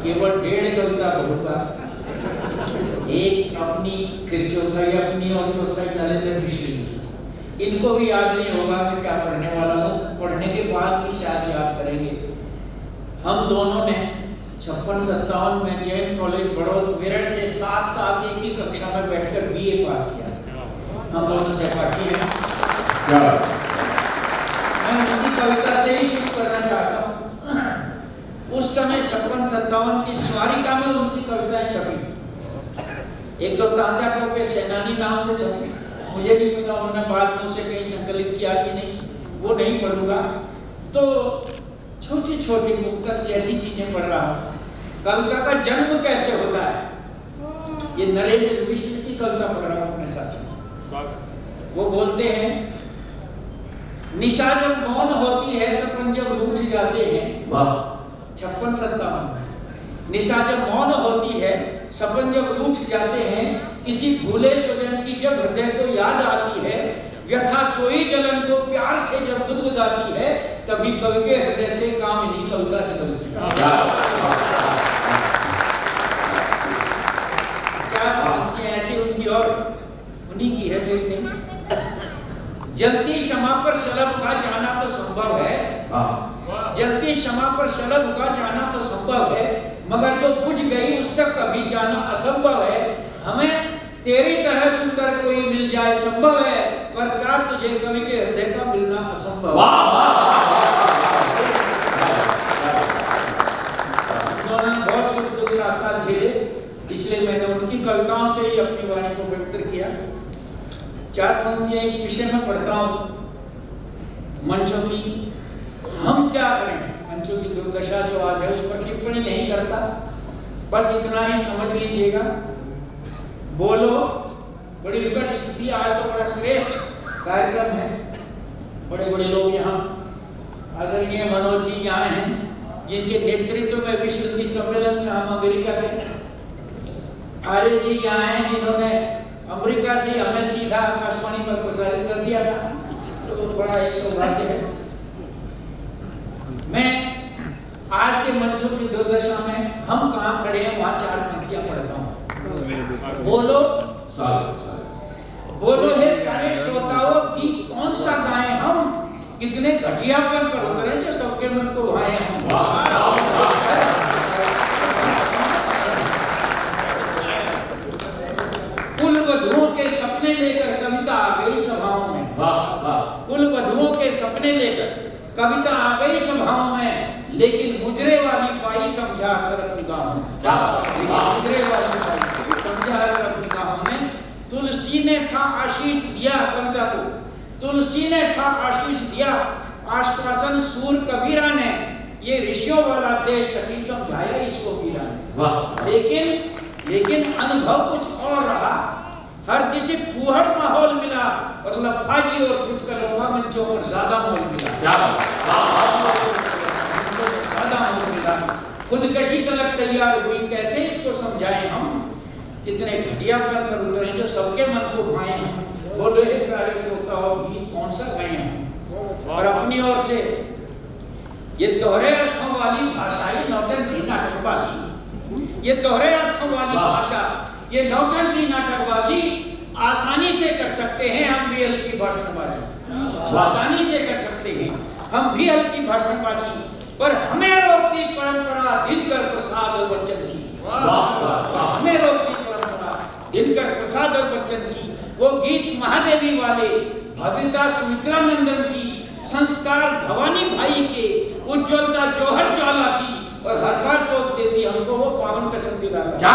केवल 1.5 कविता कहूँगा, एक अपनी, फिर चौथाई अपनी और चौथाई नरेंद्र मिश्र की। इनको भी याद नहीं होगा मैं क्या पढ़ने वाला हूँ, पढ़ने के बाद भी शायद याद करेंगे। हम दोनों ने 56-57 में जैन कॉलेज बड़ौद मेरठ से साथ साथ एक ही कक्षा में बैठकर BA पास किया। हम दोनों सहपाठी हैं। मैं उनकी कविता से ही शुरू करना चाहता हूँ। उस समय 56-57 की स्वारिका में उनकी कविताएं छपी। एक तो तांत्या टोपे सेनानी नाम से छपी, मुझे नहीं पता उन्होंने बाद में उसे कहीं संकलित किया कि नहीं, वो नहीं पढ़ूंगा। तो छोटी छोटी मुक्तक जैसी चीजें पढ़ रहा हूँ। कविता का जन्म कैसे होता है, ये नरेंद्र मिश्र की कविता पढ़ रहा हूँ अपने साथ। वो बोलते हैं, निशा जब मौन होती है सपन जब रूठ जाते हैं। 56-57। निशा जब मौन होती है सपन जब रूठ जाते हैं, किसी भूले स्वजन की जब हृदय को याद आती है, व्यथा सोई जलन को प्यार से जब गुदगुदाती है, तभी कवि के हृदय से कामिनी कविता निकलती है। चार पंक्तियां ऐसी उनकी और उन्हीं की है, मेरी नहीं। जलती क्षमा पर शलभ का जाना तो संभव है, जलती क्षमा पर शलभ का जाना तो संभव है, मगर जो बुझ गई उस तक कभी जाना असंभव है। हमें तेरी तरह सुंदर कोई मिल जाए संभव है, पर प्यार तुझे कवि के हृदय का मिलना असंभव है। उन्होंने बहुत सुख दुख साथ साथ झेले, इसलिए मैंने उनकी कविताओं से ही अपनी वाणी को पवित्र किया। 4 पंक्तियां इस विषय में पढ़ता हूँ। मंचों की हम क्या करें, मंचों की दुर्दशा जो आज है उस पर टिप्पणी नहीं करता, बस इतना ही समझ लीजिएगा। बोलो, बड़ी विकट स्थिति, आज तो बड़ा श्रेष्ठ कार्यक्रम है। बड़े बड़े लोग यहाँ, आदरणीय मनोज जी यहाँ हैं, जिनके नेतृत्व में विश्व हिंदी सम्मेलन में हम अमेरिका गए। आर्य जी यहाँ हैं, जिन्होंने अमेरिका से हमें सीधा आकाशवाणी पर प्रसारित कर दिया था, तो बड़ा एक सौभाग्य है। मैं आज के मंचों की दुर्दशा में हम कहाँ खड़े हैं वहां 4 पंक्तियां पढ़ता हूँ। बोलो, बोलो हे प्यारे श्रोताओं, गीत कौन सा गाएं हम, कितने घटियापन पर उतरे जो सबके मन को भाए हम। कुल वधुओं के सपने लेकर कविता आ गई सभाओं में। कुल वधुओं के सपने लेकर कविता आ गई सभाओं में, लेकिन मुजरे वाली बाई समझा तरफ निगाहों में। मुजरे वाली बाई समझा तरफ निगाहों में। तुलसी ने था आशीष दिया कविता को, तुलसी ने था आशीष दिया, आश्वासन सूर कबीरा ने, ये ऋषियों वाला देश सखी समझाया इसको वीरा ने। लेकिन अनुभव कुछ और रहा। हर दिशा फूहड़ माहौल मिला और लफाजी और चुटकुलों का मंचों पर ज्यादा माहौल मिला। ज्यादा माहौल मिला। खुदकशी तलक तैयार हुई, कैसे इसको समझाएं हम, कितने घटियापन पर उतरे जो सबके मन को भाए हम। बोलो हे प्यारे श्रोताओं, गीत कौन सा गाएं हम। और अपनी ओर से ये दोहरे अर्थों वाली भाषा, ये नौटंकी नाटकबाजी, ये दोहरे अर्थों वाली भाषा, ये नौटंकी नाटकबाजी आसानी से कर सकते हैं हम भी हल्की भाषणबाजी, आसानी से कर सकते हैं हम भी हल्की भाषणबाजी, पर हमें रोकती परंपरा दिनकर प्रसाद और बच्चन की। हमें रोकती परंपरा दिनकर प्रसाद और बच्चन की। वो गीत महादेवी वाले, भव्यता सुमित्रा नंदन की, संस्कार भवानी भाई के, उज्ज्वलता जौहर ज्वाला की, और हर बार टोक देती हमको वो पावन कसम दिलाना।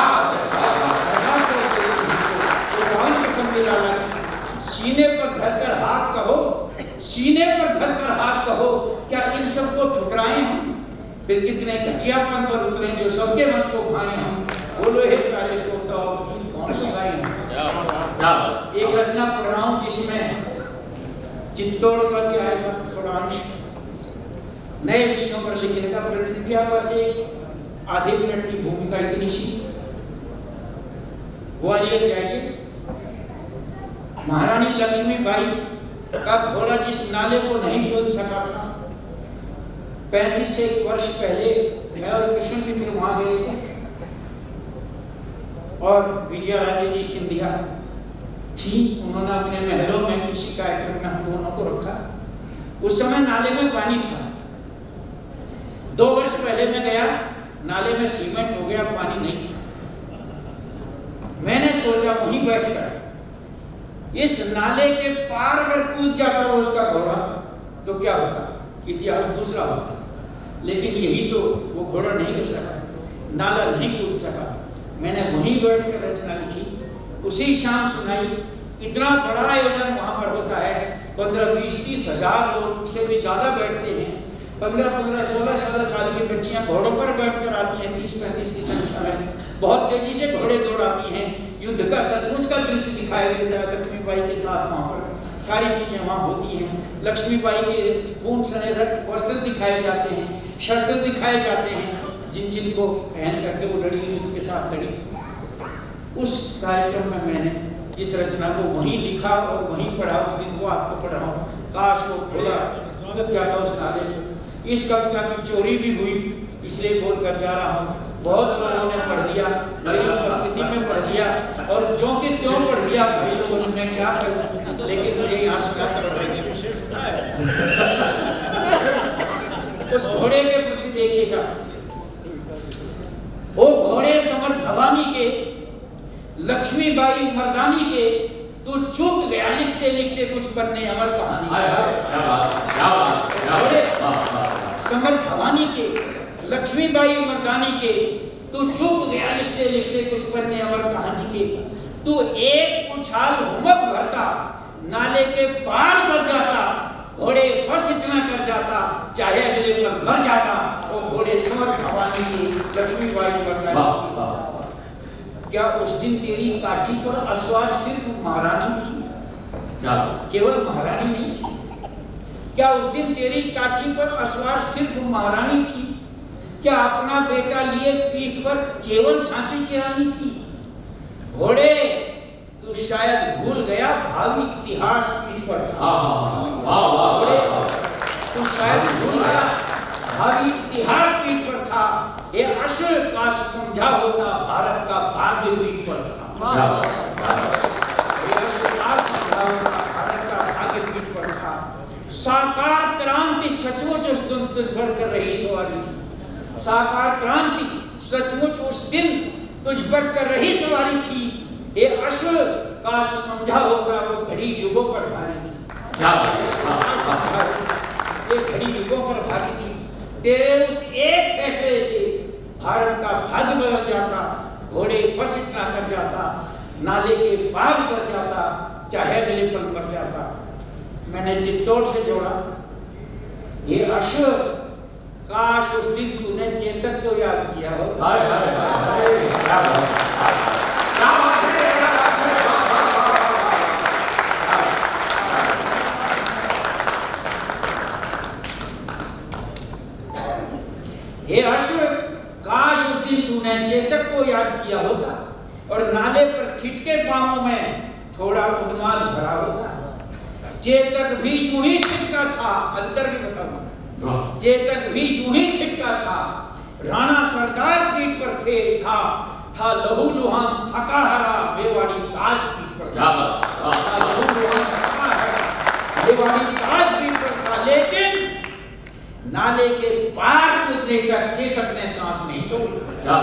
सीने पर धरकर हाथ कहो, सीने पर धरकर हाथ कहो, क्या इन सबको ठुकराएं हम, फिर कितने घटियापन पर उतरे जो सबके मन को भाए हम। बोलो हे प्यारे श्रोताओं, गीत कौन सा गाएं हम। एक रचना पढ़ रहा हूँ जिसमें चित्तौड़ का भी आएगा थोड़ा अंश, नए विषयों पर लिखने का प्रयत्न किया। बस एक आधे मिनट की भूमिका इतनी सी। ग्वालियर जाइए, महारानी लक्ष्मीबाई का घोड़ा जिस नाले को नहीं कूद सका था, 35 वर्ष पहले मैं और कृष्ण मित्र वहां गए थे। और विजयाराजे जी सिंधिया थी। उन्होंने अपने महलों में किसी कार्यक्रम में हम दोनों को रखा। उस समय नाले में पानी था। 2 वर्ष पहले मैं गया, नाले में सीमेंट हो गया, पानी नहीं था। मैंने सोचा वहीं बैठकर इस नाले के पार अगर कूद जाता वो उसका घोड़ा तो क्या होता, इतिहास दूसरा होता। लेकिन यही तो वो घोड़ा नहीं कर सका, नाला नहीं कूद सका। मैंने वहीं बैठकर रचना लिखी, उसी शाम सुनाई। इतना बड़ा आयोजन वहाँ पर होता है, 15, 20, 30 हजार लोग से भी ज़्यादा बैठते हैं। 15, 15, 16 साल की बच्चियाँ घोड़ों पर बैठकर आती हैं, 30-35 की संख्या में। बहुत तेजी से घोड़े दौड़ाती हैं। युद्ध का सचमुच का दृश्य दिखाई देता है। लक्ष्मीबाई के साथ वहाँ पर सारी चीज़ें वहाँ होती हैं। लक्ष्मीबाई के खून सने वस्त्र दिखाए जाते हैं, शस्त्र दिखाए जाते हैं, जिनको पहन करके वो लड़ी, उनके साथ लड़ी। उस कार्यक्रम में मैंने जिस रचना को वहीं लिखा और वहीं पढ़ा, उस दिन को आपको पढ़ाऊँ। काश वो घोड़ा कूद जाता उस नाले में। इस कविता की चोरी भी हुई, इसलिए बोल कर जा रहा हूँ। बहुत लोगों ने पढ़ दिया, मेरी उपस्थिति में पढ़ दिया, और जो कि त्यों पढ़ दिया भाई लोगों ने, मैं क्या करूँ। लेकिन मुझे यहाँ सुना कर विशेषता है। उस घोड़े के प्रति देखिएगा, वो घोड़े समर भवानी के, लक्ष्मीबाई मर्दानी के, तो चूक गया लिखते लिखते कुछ पन्ने अमर कहानी। समर भवानी के, लक्ष्मीबाई मर्दानी के, तो चूक गया लिखते लिखते कुछ पन्ने अमर कहानी के। तो एक उछाल हुमक भरता, नाले के पार कर जाता, घोड़े बस इतना कर जाता, चाहे अगले पर मर जाता। वो घोड़े समर भवानी की, लक्ष्मीबाई मर्दानी की। क्या उस दिन तेरी काठी पर असवार सिर्फ महारानी थी? क्या केवल महारानी नहीं थी? क्या उस दिन तेरी काठी पर असवार सिर्फ महारानी थी? क्या अपना बेटा लिए पीठ पर केवल झांसी की रानी थी? घोड़े तू शायद भूल गया, भावी इतिहास पीठ पर था। घोड़े तू शायद भूल गया, भावी इतिहास पीठ पर था। ये अश्व का समझा होता, भारत का भाग्य पीठ पर था। ये अश्व का समझा होता, भारत का भाग्य पीठ पर था। साकार क्रांति सचमुच उस दिन तुझ पर कर रही सवारी थी। साकार क्रांति सचमुच उस दिन तुझ पर कर रही सवारी थी। ये अश्व का समझा होता, वो घड़ी युगों पर भारी थी। ये घड़ी युगों पर भारी थी। तेरे उस एक फैसले से भारत का भाग्य बदल जाता, घोड़े बस इतना कर जाता, नाले के पार उतर जाता, चाहे अगले पल मर जाता। मैंने चित्तौड़ से जोड़ा, ये अश्व काश उस दिन तूने चेतक को याद किया हो। हे अश्व, काश उस दिन तूने चेतक को याद किया होता और नाले पर ठिठके पांवों में थोड़ा उन्माद भरा होता। चेतक भी यूं ही ठिठका था, अंतर भी बताऊं, चेतक भी यूं ही ठिठका था। राणा सरकार पीठ पर था लहू लुहान थका हरा, मेवाड़ी ताज पीठ पर था। लहू लुहान थका हरा, मेवाड़ी ताज पीठ पर था। लेकिन नाले के पार कूदने तक चेतक ने सांस नहीं तोड़ी।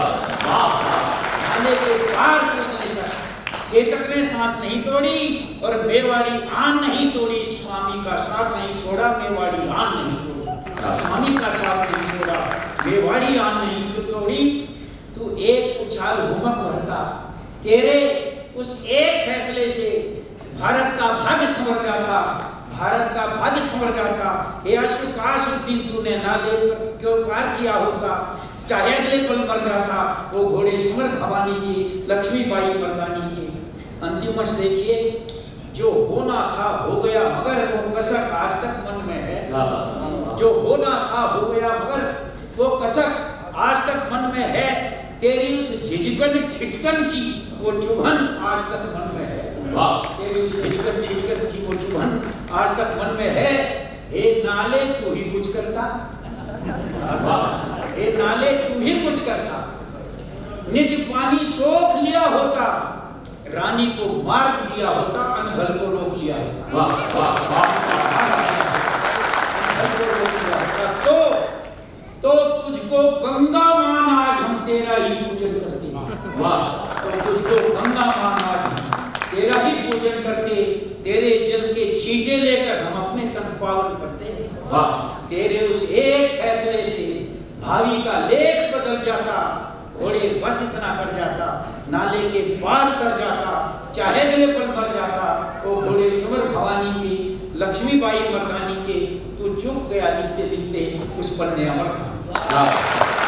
नाले के पार कूदने तक चेतक ने सांस नहीं तोड़ी और मेवाड़ी आन नहीं तोड़ी। स्वामी का साथ नहीं छोड़ा, मेवाड़ी आन नहीं तोड़ी। स्वामी का साथ नहीं छोड़ा, मेवाड़ी आन नहीं तोड़ी। तू एक उछाल हुमक भरता, तेरे उस एक फैसले से भारत का भाग्य संवर जाता, भारत का भाग्य संवर जाता। हे अश्व, काश उस दिन तूने नाले पर क्यों पार किया होता, चाहे अगले पल मर जाता। वो घोड़े समर भवानी की, लक्ष्मीबाई मर्दानी की। अंतिम अंश देखिए, जो होना था हो गया, मगर वो कसक आज तक मन में है। जो होना था हो गया, मगर वो कसक आज तक मन में है। तेरी उस झिझकन ठिठकन की वो चुभन आज तक मन में है। तेरी झिझकन ठिठकन की वो चुभन आज तक मन में है। हे नाले तू ही कुछ करता, हे नाले तू ही कुछ करता। निज पानी सोख लिया होता, रानी को मार्ग दिया होता, अनबल को रोक लिया होता। वाह वाह वाह। अनबल को रोक लिया होता तो तुझको गंगा मान आज हम तेरा ही पूजन करते हैं। वाह। तो तुझको गंगा मान आज तेरा ही पूजन करते, तेरे जल के छींटे लेकर हम अपने तन पावन करते हैं। वाह। तेरे उस एक फैसले से भावी का लेख बदल जाता, घोड़े बस इतना कर जाता, नाले के पार कर जाता, चाहे गले पर मर जाता। वो घोड़े समर भवानी के, लक्ष्मीबाई मर्दानी के, तू चूक गया लिखते लिखते उस पर ने अमर था।